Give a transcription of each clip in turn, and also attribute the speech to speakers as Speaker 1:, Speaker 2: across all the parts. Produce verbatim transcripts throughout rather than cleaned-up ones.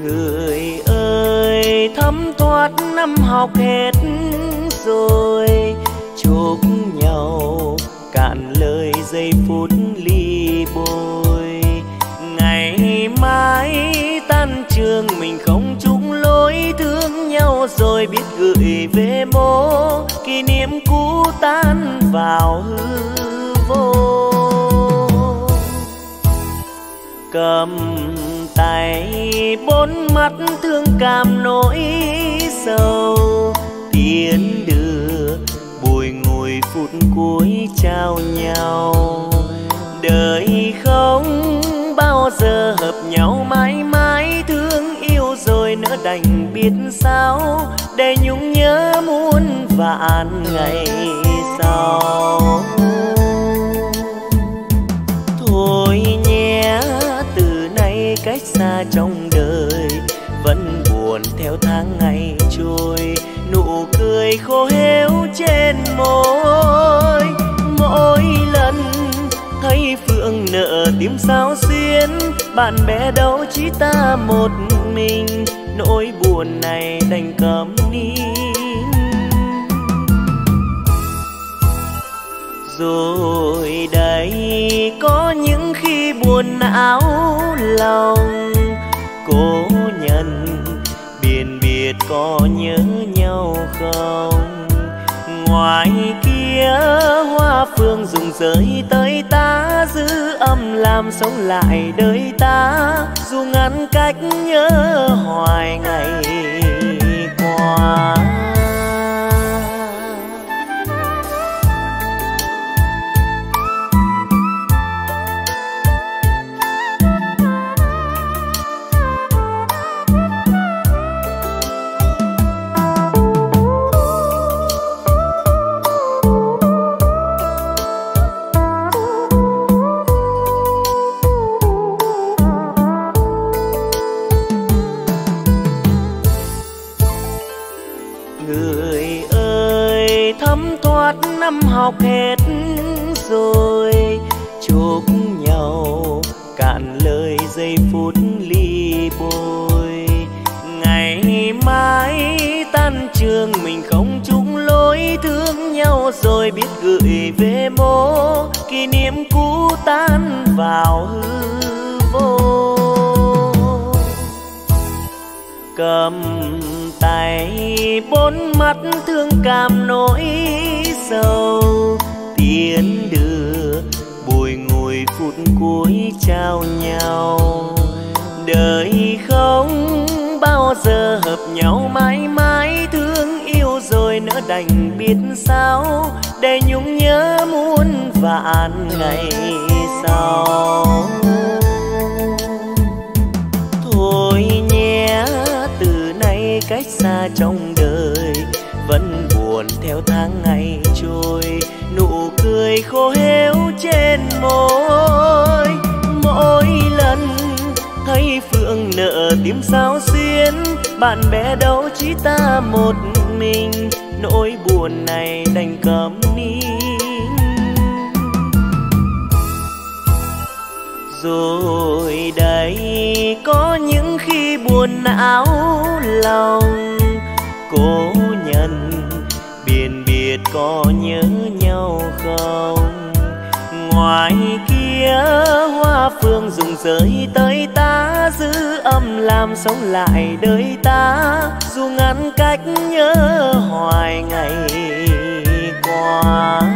Speaker 1: Người ơi thấm thoát năm học hết rồi, chúc nhau cạn lời giây phút ly bôi. Ngày mai tan trường mình không chung lối, thương nhau rồi biết gửi về mô, kỷ niệm cũ tan vào hư vô. Cầm tay bốn mắt thương cảm nỗi sầu, tiến đưa bùi ngùi phút cuối trao nhau. Đời không bao giờ hợp nhau, mãi mãi thương yêu rồi nỡ đành biết sao, để nhung nhớ muôn vạn ngày sau. Thôi nhé, từ nay cách xa trong đời, vẫn buồn theo tháng ngày trôi, nụ cười khô héo trên môi. Mỗi lần thấy Phượng nợ tim sao xuyến, bạn bè đâu chỉ ta một mình, nỗi buồn này đành câm nín. Rồi đây có những khi buồn não lòng, cố nhận biền biệt có nhớ nhau không. Ngoài kia hoa phương rụng rơi tới ta, giữ âm làm sống lại đời ta, dù ngăn cách nhớ hoài ngày qua. Năm học hết rồi, chúc nhau cạn lời giây phút ly bôi. Ngày mai tan trường mình không chung lối, thương nhau rồi biết gửi về mô, kỷ niệm cũ tan vào hư vô. Cầm tay bốn mắt thương cảm nỗi sầu, tiến đưa bùi ngùi phút cuối trao nhau. Đời không bao giờ hợp nhau, mãi mãi thương yêu rồi nỡ đành biết sao, để nhung nhớ muôn vạn ngày sau. Thôi nhé, từ nay cách xa trong đời, vẫn buồn theo tháng ngày trôi, nụ cười khô héo trên môi. Mỗi lần thấy Phượng nợ tim sao xuyến, bạn bè đâu chỉ ta một mình, nỗi buồn này đành câm nín. Rồi đây có những khi buồn não lòng, cố nhận biền biệt có nhớ nhau không. Ngoài kia hoa phương rụng rơi tới ta, giữ âm làm sống lại đời ta, dù ngăn cách nhớ hoài ngày qua.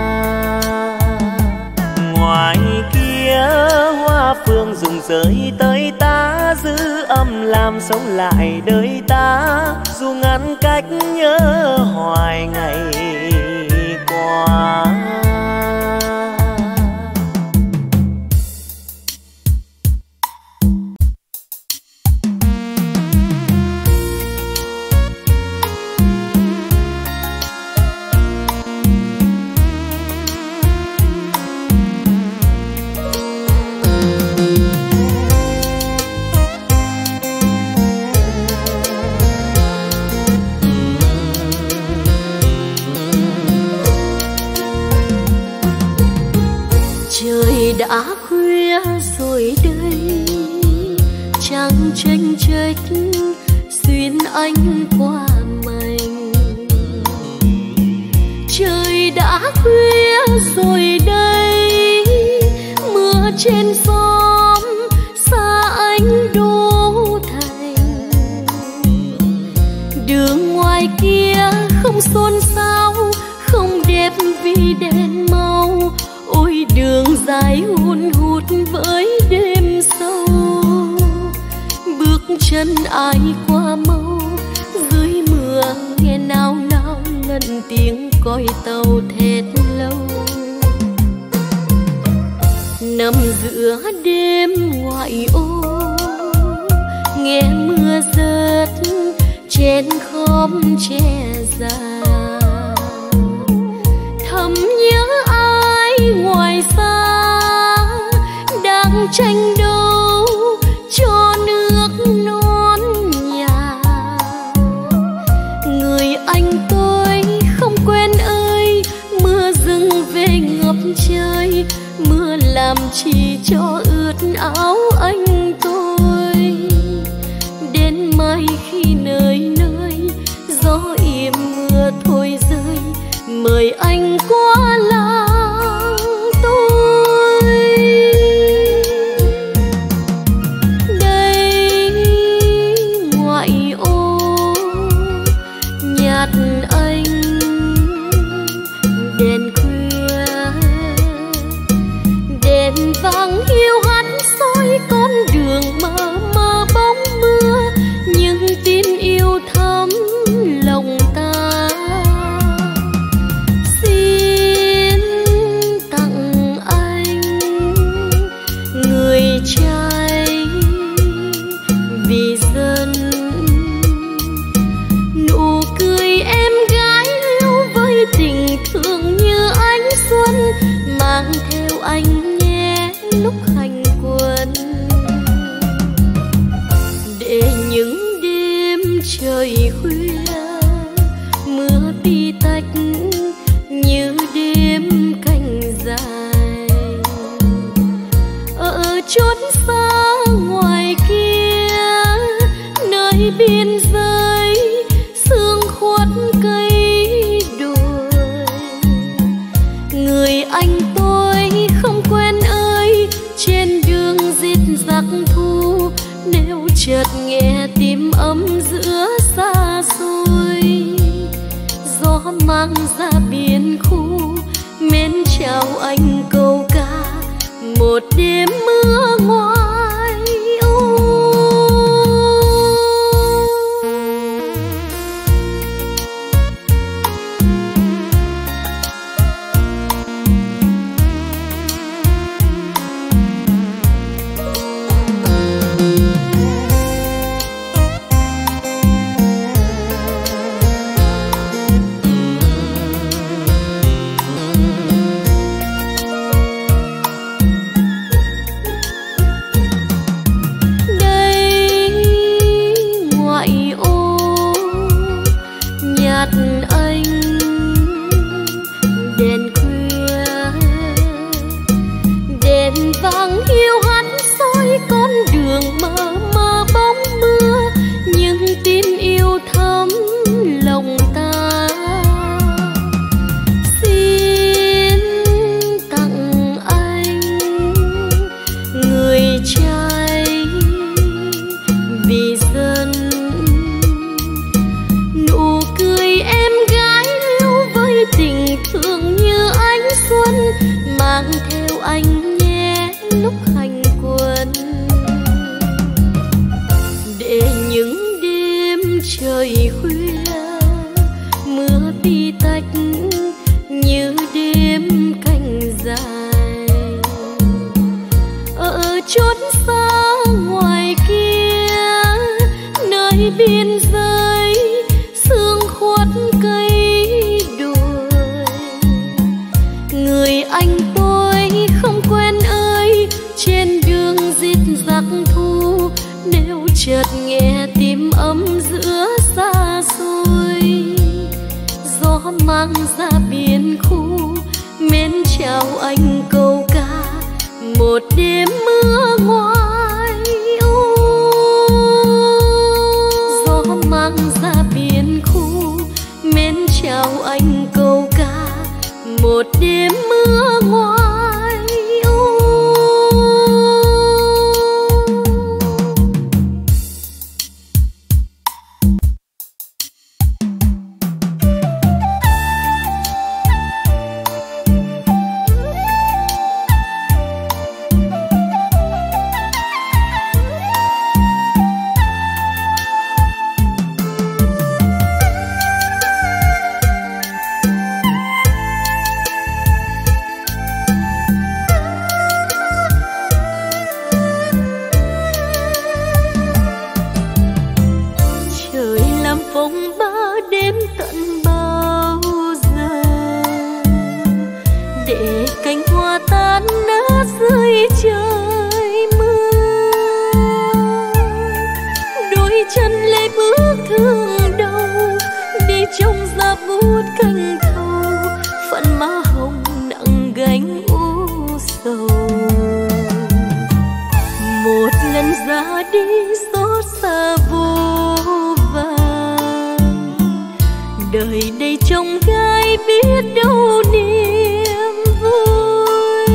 Speaker 1: Ngoài kia hoa phương rụng rơi tới ta, giữ âm làm sống lại đời ta, dù ngăn cách nhớ hoài ngày qua.
Speaker 2: Đã khuya rồi đây, trăng chênh chách xuyên anh qua mình. Trời đã khuya rồi đây, mưa trên xóm xa anh đô thành. Đường ngoài kia không xôn xao, không đẹp vì đèn màu. Ôi đường dài hun hút với đêm sâu, bước chân ai qua mau. Dưới mưa nghe nao nao lần tiếng còi tàu thét lâu. Nằm giữa đêm ngoại ô, nghe mưa rớt trên khóm tre già. Thầm nhớ ai ngoài xa đang tranh đấu cho nước non nhà. Người anh tôi không quen ơi, mưa dừng về ngập trời. Mưa làm chi cho ướt áo anh tôi. Đến mai khi nơi nơi gió im mưa thôi rơi, mời anh qua làng tôi. Đây ngoại ô nhạt anh đèn khuya, đèn vàng hiu hắt soi con đường mờ mờ bóng mưa. Nhưng tin yêu thắm lòng ta, xin tặng anh người trai vì dân. Nụ cười em gái yêu với tình thương như ánh xuân, mang theo anh nhé lúc hành quân. Để những đêm trời khuya mưa tí tách như đêm canh dài. Ở chốn xa ngoài kia nơi biên giới sương khuất cây đồi. Người anh tôi không quen ơi, trên đường rít giặc thu. Nếu chợt nghe tim ấm giữa xa xôi, gió mang ra biển khu mến chào anh câu ca một đêm mưa ngoài ô. Anh đèn khuya, đèn vàng hiu hắt soi con đường mờ mờ bóng mưa. Nhưng tin yêu thắm lòng ta, xin tặng anh người trai vì dân. Nụ cười em gái yêu với tình thương như ánh xuân, mang theo anh nhé lúc hành quân. Để những đêm trời khuya mưa tí tách như đêm canh dài. Ở chốn xa ngoài kia nơi biên giới sương khuất cây đồi. Người anh tôi không quen ơi, trên đường rít giặc thu. Nếu chợt nghe tim ấm giữa xa xôi, gió mang ra biển khu mến chào anh câu ca một đêm mưa ngoài ô. phong ba đêm tận bao giờ, để cánh hoa tan nát dưới trời mưa. Đôi chân lê bước thương đầu, đi trong giá bút canh thâu, phận má hồng nặng gánh u sầu. Một lần ra đi xót xa vô vàn, đời đây trông gai biết đâu niềm vui.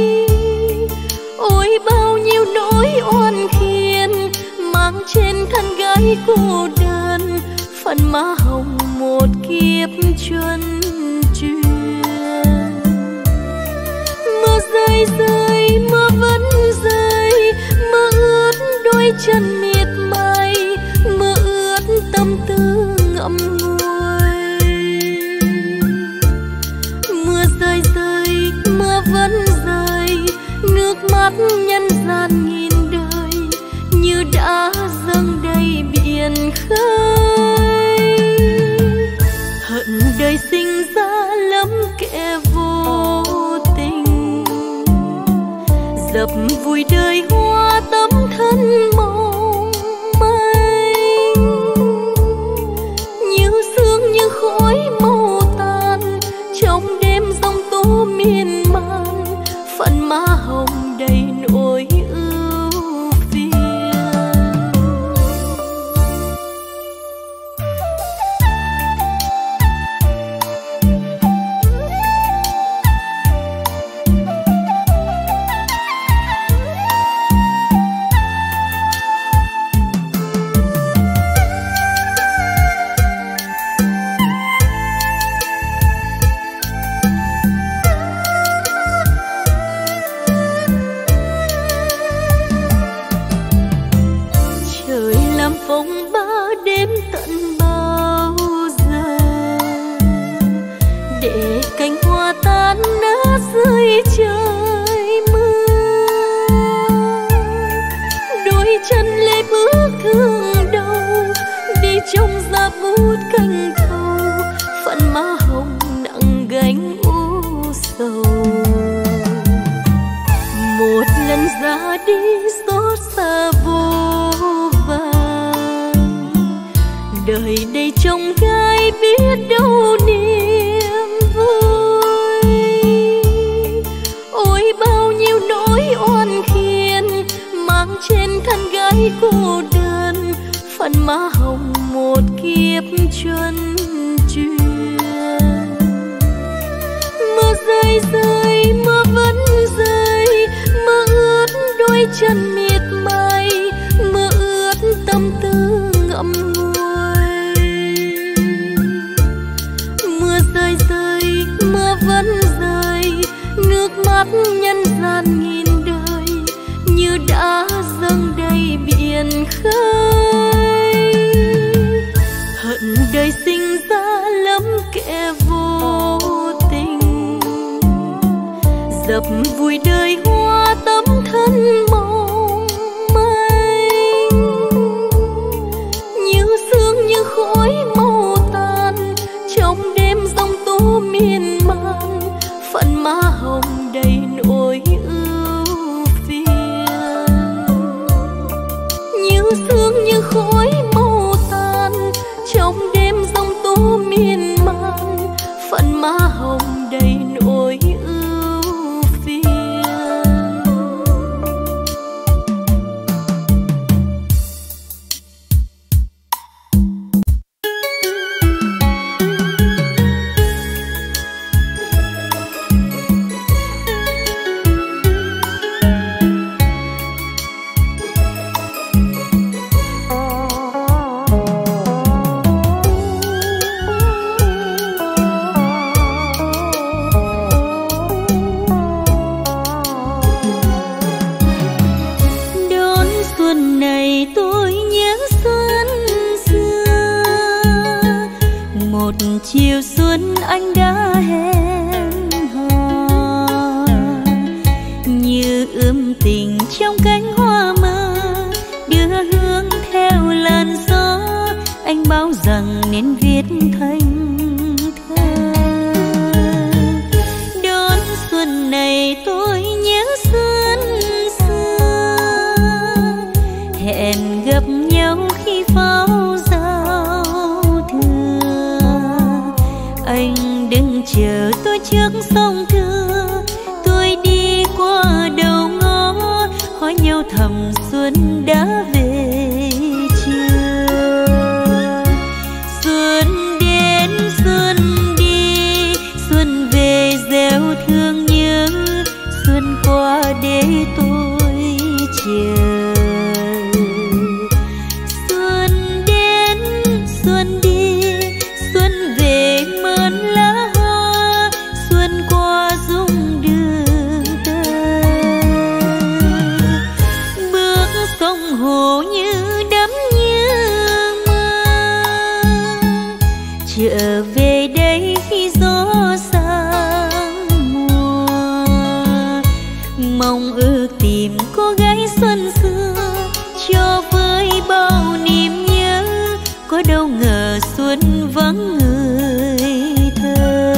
Speaker 2: Ôi bao nhiêu nỗi oan khiên mang trên thân gái cô đơn, phận má hồng một kiếp chuân truyền. Mưa rơi rơi mưa vẫn rơi, mưa ướt đôi chân miệt mài, mưa ướt tâm tư ngậm ngùi. Mưa rơi rơi mưa vẫn rơi, nước mắt nhân gian nghìn đời như đã dâng đầy biển khơi. Hận đời sinh ra lắm kẻ vô tình, dập vùi đời hoa tấm thân mong manh. Như sương như khói màu tàn, trong đêm giông tố miên man, phận má hồng đầy nỗi ưu phiền. Phong ba đêm tận bao giờ, để cánh hoa tan nát dưới trời mưa. Đôi chân lê bước thương đầu, đi trong giá bút canh thâu, phận má hồng nặng gánh u sầu. Một lần ra đi xót xa vô vàn, đời đây trông gai biết đâu niềm vui. Ôi bao nhiêu nỗi oan khiên mang trên thân gái cô đơn, phận má hồng một kiếp chuân truyền. Mưa rơi rơi mưa vẫn rơi, mưa ướt đôi chân miệt mài, mưa ướt tâm tư ngậm ngùi. Mưa rơi rơi mưa vẫn rơi, nước mắt nhân gian nghìn đời như đã dâng đầy biển khơi. Hận đời sinh ra lắm kẻ vô tình, dập vùi đời hoa tấm thân mong manh. Như sương như khói màu tàn, trong đêm giông tố miên man, phận má hồng đầy nỗi ưu phiền. Như sương như khói màu tàn, trong đêm giông tố miên man, phận má hồng đầy nỗi ưu phiền.
Speaker 3: Chiều xuân anh đã hẹn hò, như ươm tình trong cánh hoa mơ, đưa hương theo làn gió. Anh báo rằng chờ tôi trước sông Thưa. Tôi đi qua đầu ngõ, hỏi nhau thầm xuân đã về chưa. Xuân đến xuân đi, xuân về gieo thương nhớ, xuân qua để tôi chờ. Xuân đến xuân đi, xuân về mơn lá hoa, xuân qua dung đường tơ. Bước sông hồ như đắm như mơ, trở về đây khi gió sang mùa. Mong ước tìm cô gái xuân xưa, cho với bao niềm nhớ. Có đâu ngờ xuân vắng người thơ.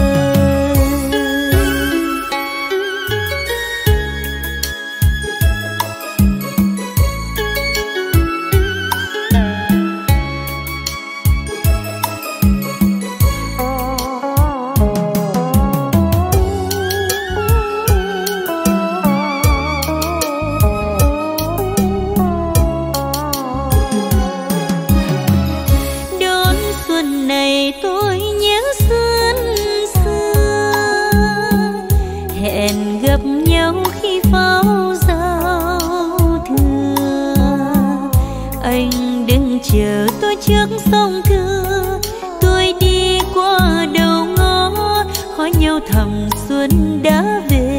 Speaker 3: Đón xuân này tôi nhớ xuân xưa, hẹn gặp nhau khi pháo giao thừa. Anh đừng chờ tôi trước sông Thưa. Tôi đi qua đầu ngõ, hỏi nhau thầm xuân đã về